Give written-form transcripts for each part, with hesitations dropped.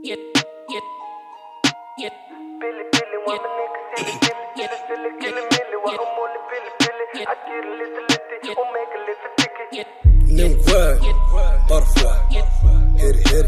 New word, butterfly, hit it.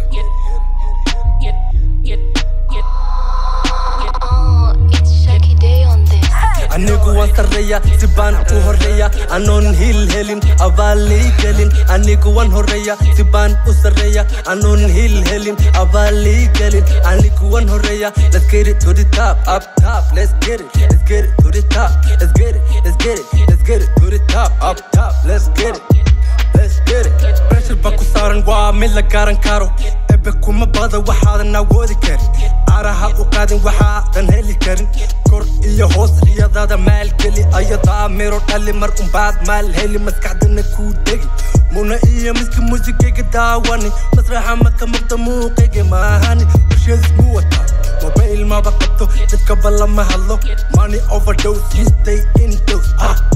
It's Shaki Day on this. Anigu waan sarreeya si baan u horreeya anoon hiil helin abaalii gelin anigu waan horreeya si baan u sarreeya anoon hiil helin abaalii gelin anigu waan horreeya. Let's get it to the top, up top. Let's get it to the top. Let's get it to the top, up top. Let's get it. Pressure baku saaran waa mid la garan karo ebe kuma bada waxaadan awoodi karin araha u qaadin waxaadan heli karin kor iyo hoos riyadaada maal geli ayadaa miro dhali mar unbaad maal heli maskaxdana kuu degi muna iyo miski muusigayga daawani masraxa maka mugda muuqayga maahani bulshadis muu wataa mobayl maba qabto dadka ballama hadlo money overdose you stay indoors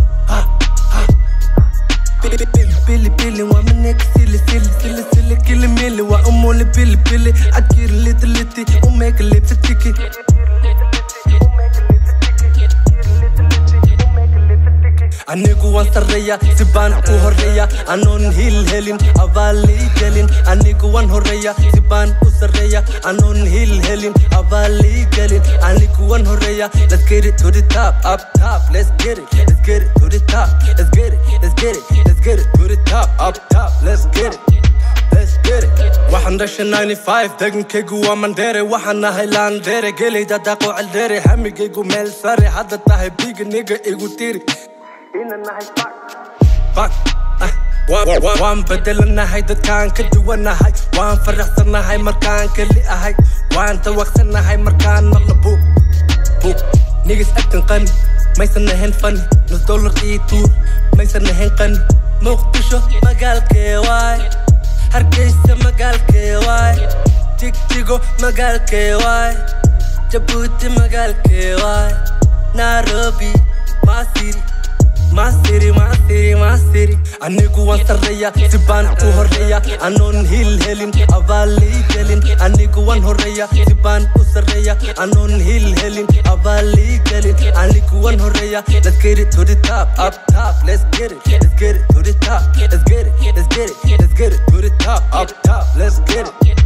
Billy wa manek silly kill me wa umole Billy I get little o make lips sticky Anigu waan sarreeya si baan u horreeya anoon hiil helin abaalii gelin anigu waan horreeya si baan u sarreeya anoon hiil helin abaalii gelin anigu waan horreeya. Let's get it to the top, up top. Let's get it to the top. Let's get it to the top, up top. Let's get it. waxaan dhashay 95 degankaygu waa mandheere waxaan ahay laandheere geleyda daaqo caldeere hamigaygu meel sare hadda tahay biga niga igu tiri waan bedelanahay dadkaan ka duwanahay waan faraxsanahay markaan keli ahay waan tawaqsanahay markaan maqla buug niggas acting qani maysan ahayn fani nus dollar ii tuur maysan ahayn qani muqdisho magaalkee waay hargeysa magaalkee waay jigjigo magaalkee waay jabuuti magaalkee waay nairobi my city anigu waan sarreeya si baan u horreeya anoon hiil helin abaalii gelin anigu waan horreeya si baan u sarreeya anoon hiil helin abaalii gelin anigu waan horreeya. Let's get it to the top, up top. Let's get it to the top. Let's get it to the top, up top. Let's get it.